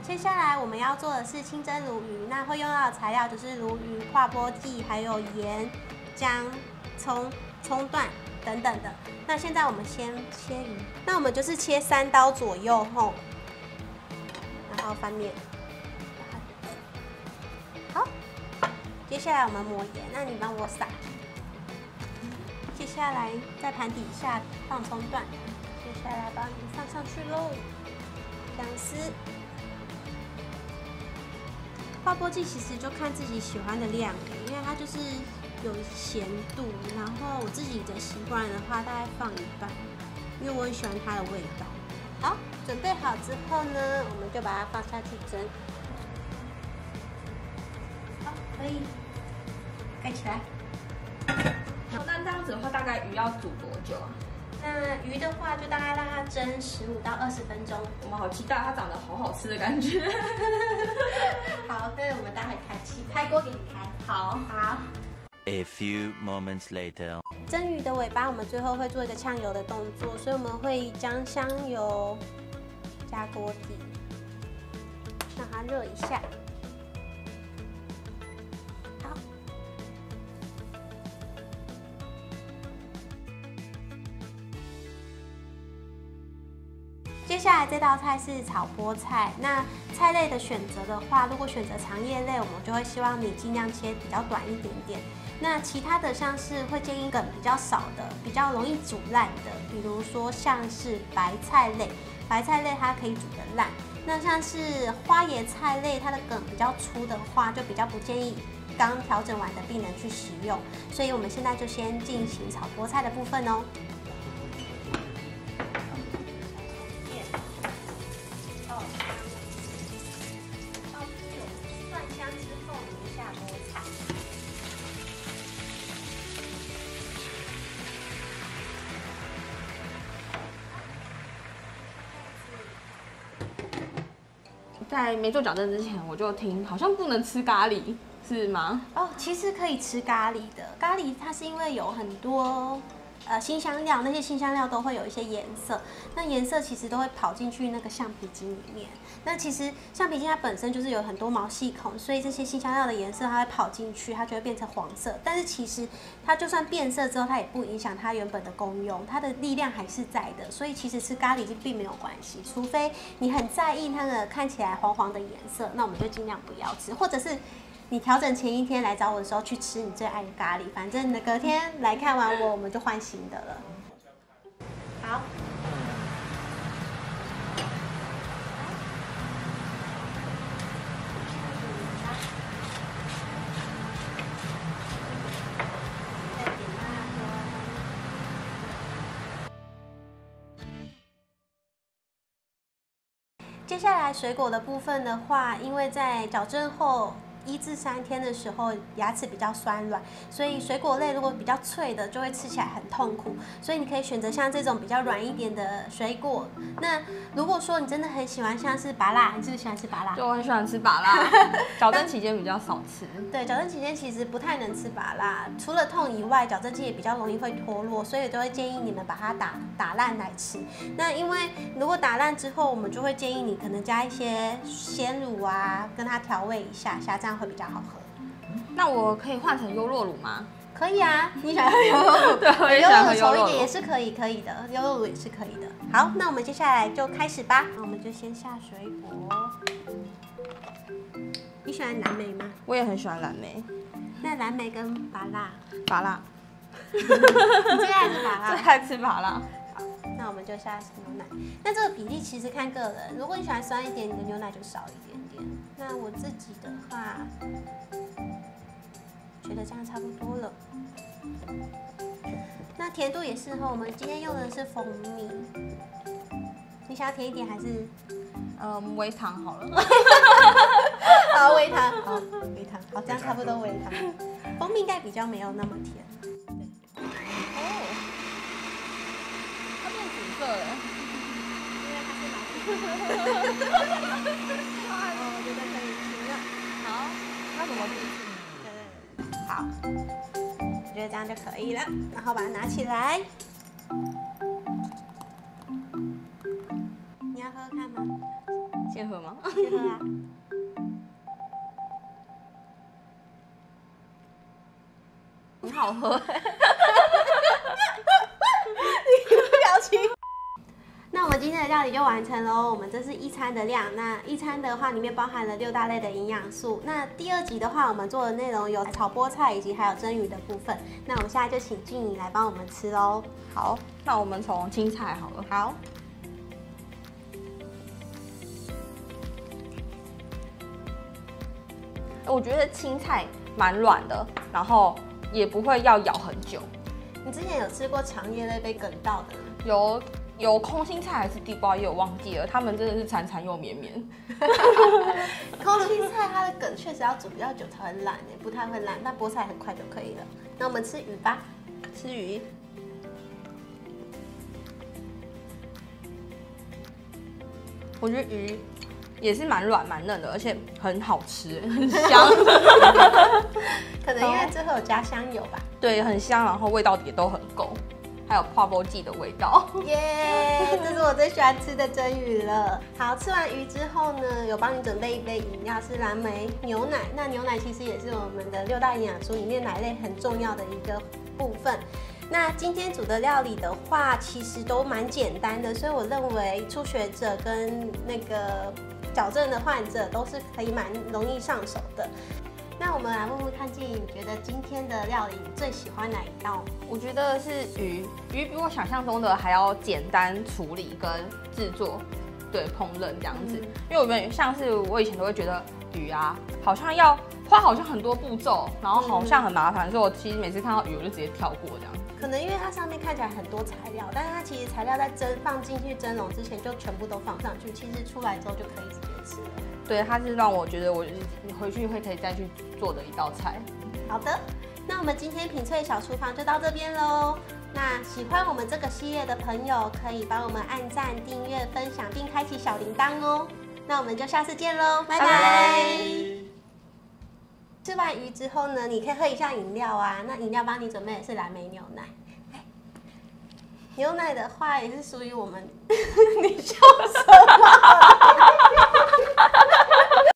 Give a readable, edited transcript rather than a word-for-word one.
接下来我们要做的是清蒸鲈鱼，那会用到的材料就是鲈鱼、划拨剂，还有盐、姜、葱段等等的。那现在我们先切鱼，那我们就是切3刀左右后，然后翻面。好，接下来我们抹盐，那你帮我撒。接下来在盘底下放葱段，接下来把鱼放上去喽，姜丝。划拨剂其实就看自己喜欢的量，因为它就是有咸度，然后我自己的习惯的话，大概放一半，因为我很喜欢它的味道。好，准备好之后呢，我们就把它放下去蒸。好，可以盖起来。 好，那这样子的话，大概鱼要煮多久啊？ 那鱼的话，就大概让它蒸15到20分钟。 我们好期待它长得好好吃的感觉。 好，那我们待会开锅给你开。好。 A few moments later， 蒸鱼的尾巴，我们最后会做一个呛油的动作，所以我们会将香油加锅底，让它热一下。好。接下来这道菜是炒菠菜。那菜类的选择的话，如果选择长叶类，我们就会希望你尽量切比较短一点点。那其他的像是会建议梗比较少的、比较容易煮烂的，比如说像是白菜类，白菜类它可以煮得烂。那像是花椰菜类，它的梗比较粗的话，就比较不建议刚调整完的病人去食用。所以我们现在就先进行炒菠菜的部分哦。 在没做矫正之前，我就听好像不能吃咖喱，是吗？ 哦，其实可以吃咖喱的。咖喱它是因为有很多辛香料，那些辛香料都会有一些颜色，那颜色其实都会跑进去那个橡皮筋里面。那其实橡皮筋它本身就是有很多毛细孔，所以这些辛香料的颜色它会跑进去，它就会变成黄色。但是其实它就算变色之后，它也不影响它原本的功用，它的力量还是在的。所以其实吃咖喱并没有关系，除非你很在意它的看起来黄黄的颜色，那我们就尽量不要吃，或者是你调整前一天来找我的时候去吃你最爱的咖喱，反正你隔天来看完我们就换新的了。好。接下来水果的部分的话，因为在矫正后1至3天的时候，牙齿比较酸软，所以水果类如果比较脆的，就会吃起来很痛苦。所以你可以选择像这种比较软一点的水果。那如果说你真的很喜欢像是芭乐，你是不是喜欢吃芭乐？ 就我很喜欢吃芭乐，矫正期间比较少吃。 对，矫正期间其实不太能吃芭乐，除了痛以外，矫正剂也比较容易会脱落，所以都会建议你们把它打烂来吃。那因为如果打烂之后，我们就会建议你可能加一些鲜乳啊，跟它调味一下，这样会比较好喝。 那我可以换成优酪乳吗？ 可以啊，你喜欢喝优酪乳？ 对，我也喜欢喝优酪乳。 稠一点也是可以的，优酪乳也是可以的。好，那我们接下来就开始吧。那我们就先下水果。你喜欢蓝莓吗？ 我也很喜欢蓝莓。 那蓝莓跟芭乐？ 芭乐。 你最爱吃芭乐？ 最爱吃芭乐。 好，那我们就下牛奶。那这个比例其实看个人，如果你喜欢酸一点，你的牛奶就少一点点。那我自己的话，觉得这样差不多了。那甜度也是哈，我们今天用的是蜂蜜。你想要甜一点还是？ 微糖好了。 好，微糖，好，微糖，好，这样差不多微糖。蜂蜜应该比较没有那么甜。对。 哦，它变紫色了。 因为它是蓝色。我觉得可以吃了。好， 那怎么吃？ 对，好，我觉得这样就可以了。然后把它拿起来。你要喝喝看吗？ 先喝吗？ 吗？ 去喝啊。 很好喝。 表情。那我们今天的料理就完成喽。我们这是一餐的量，那一餐的话里面包含了6大类的营养素。那第2集的话，我们做的内容有炒菠菜以及还有蒸鱼的部分。那我们现在就请俊颖来帮我们吃喽。 好，那我们从青菜好了。 好。 我觉得青菜蛮软的，然后也不会要咬很久。 你之前有吃过长叶类被梗到的吗？ 有空心菜还是地瓜叶，我忘记了。他们真的是缠缠又绵绵。 空心菜它的梗确实要煮比较久才会烂不太会烂，但菠菜很快就可以了。那我们吃鱼吧， 吃鱼。我觉得鱼也是蛮软蛮嫩的，而且很好吃，很香。 可能因为最后有加香油吧。 对，很香，然后味道也都很够，还有泡波剂的味道。 耶，这是我最喜欢吃的蒸鱼了。好，吃完鱼之后呢，有帮你准备一杯饮料，是蓝莓牛奶。那牛奶其实也是我们的6大营养素里面奶类很重要的一个部分。那今天煮的料理的话，其实都蛮简单的，所以我认为初学者跟那个矫正的患者都是可以蛮容易上手的。那我们来问问看，静颖觉得今天的料理你最喜欢哪一道？ 我觉得是鱼，鱼比我想象中的还要简单处理跟制作，对，烹饪这样子。因为我们像是我以前都会觉得鱼啊，好像要花好像很多步骤，然后好像很麻烦，所以我其实每次看到鱼我就直接跳过这样。 可能因为它上面看起来很多材料，但是它其实材料在放进去蒸笼之前就全部都放上去，其实出来之后就可以直接吃了。 对，它是让我觉得我回去可以再去做的一道菜。 好的，那我们今天品萃小厨房就到这边喽。那喜欢我们这个系列的朋友，可以帮我们按赞、订阅、分享，并开启小铃铛哦。那我们就下次见喽，拜拜。吃完鱼之后呢，你可以喝一下饮料啊。那饮料帮你准备的是蓝莓牛奶。牛奶的话也是属于我们，你笑什么？